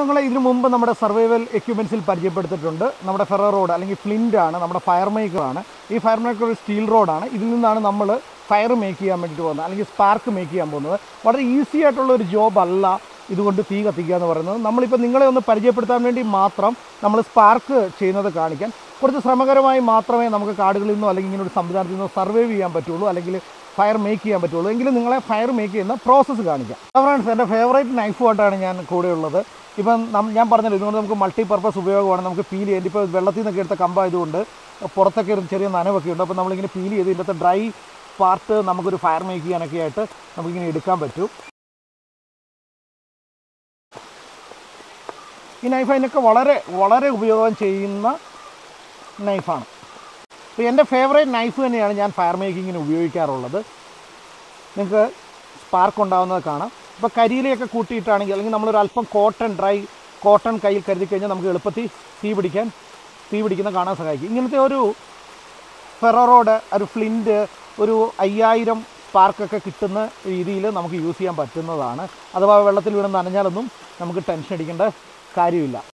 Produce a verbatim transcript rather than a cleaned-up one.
നിങ്ങളെ ഇതിനു മുമ്പ് നമ്മുടെ സർവൈവൽ എക്യുപ്മെൻറ്റ്സിൽ പരിചയപ്പെടുത്തിയിട്ടുണ്ട്. നമ്മുടെ ഫെറോ റോഡ് അല്ലെങ്കിൽ ഫ്ലിൻ്റ് ആണ്, നമ്മുടെ ഫയർ മേക്കറാണ്. ഈ ഫയർ മേക്കർ ഒരു സ്റ്റീൽ റോഡാണ്. ഇതിൽ നിന്നാണ് നമ്മൾ ഫയർ മേക്ക് ചെയ്യാൻ വേണ്ടിയിട്ട് പോകുന്നത്, അല്ലെങ്കിൽ സ്പാർക്ക് മേക്ക് ചെയ്യാൻ പോകുന്നത്. വളരെ ഈസി ആയിട്ടുള്ള ഒരു ജോബ് അല്ല ഇതുകൊണ്ട് തീ കത്തിക്കുക എന്ന് പറയുന്നത്. നമ്മളിപ്പോൾ നിങ്ങളെ ഒന്ന് പരിചയപ്പെടുത്താൻ വേണ്ടി മാത്രം നമ്മൾ സ്പാർക്ക് ചെയ്യുന്നത് കാണിക്കാൻ, കുറച്ച് ശ്രമകരമായി മാത്രമേ നമുക്ക് കാടുകളിൽ നിന്നോ അല്ലെങ്കിൽ ഇങ്ങനെ ഒരു സംവിധാനത്തിൽ നിന്നോ സർവൈവ് ചെയ്യാൻ പറ്റുള്ളൂ, അല്ലെങ്കിൽ ഫയർ മേക്ക് ചെയ്യാൻ പറ്റുള്ളൂ. എങ്കിലും നിങ്ങളെ ഫയർ മേക്ക് ചെയ്യുന്ന പ്രോസസ്സ് കാണിക്കാം. ഫ്രണ്ട്സ്, എൻ്റെ ഫേവറേറ്റ് നൈഫുമായിട്ടാണ് ഞാൻ കൂടെയുള്ളത്. ഇപ്പം ഞാൻ പറഞ്ഞല്ലോ, ഇതുകൊണ്ട് നമുക്ക് മൾട്ടി പർപ്പസ് ഉപയോഗമാണ്. നമുക്ക് പീൽ ചെയ്യേണ്ടി, ഇപ്പോൾ വെള്ളത്തിൽ നിന്നൊക്കെ എടുത്ത കമ്പായതുകൊണ്ട് പുറത്തൊക്കെ ഒരു ചെറിയ നനവൊക്കെ ഉണ്ട്. അപ്പോൾ നമ്മളിങ്ങനെ പീൽ ചെയ്ത് ഇതിൻ്റെ ഡ്രൈ പാർട്ട് നമുക്കൊരു ഫയർ മേക്ക് ചെയ്യാനൊക്കെ ആയിട്ട് നമുക്കിങ്ങനെ എടുക്കാൻ പറ്റും. ഈ നൈഫ് അതിനൊക്കെ വളരെ വളരെ ഉപയോഗം ചെയ്യുന്ന നൈഫാണ്. അപ്പോൾ എൻ്റെ ഫേവറേറ്റ് നൈഫ് തന്നെയാണ് ഞാൻ ഫയർ മേക്കിങ്ങിന് ഉപയോഗിക്കാറുള്ളത്. നിങ്ങൾക്ക് സ്പാർക്ക് ഉണ്ടാകുന്നത് കാണാം. ഇപ്പോൾ കരിയിലയൊക്കെ കൂട്ടിയിട്ടാണെങ്കിൽ, അല്ലെങ്കിൽ നമ്മളൊരു അല്പം കോട്ടൺ ഡ്രൈ കോട്ടൺ കയ്യിൽ കരുതി കഴിഞ്ഞാൽ നമുക്ക് എളുപ്പത്തിൽ തീ പിടിക്കാൻ തീ പിടിക്കുന്ന കാണാൻ സഹായിക്കും. ഇങ്ങനത്തെ ഒരു ഫെറോ റോഡ്, ഒരു ഫ്ലിൻറ്റ്, ഒരു അയ്യായിരം സ്പാർക്കൊക്കെ കിട്ടുന്ന രീതിയിൽ നമുക്ക് യൂസ് ചെയ്യാൻ പറ്റുന്നതാണ്. അഥവാ വെള്ളത്തിൽ വീണ് നനഞ്ഞാലൊന്നും നമുക്ക് ടെൻഷൻ അടിക്കേണ്ട കാര്യമില്ല.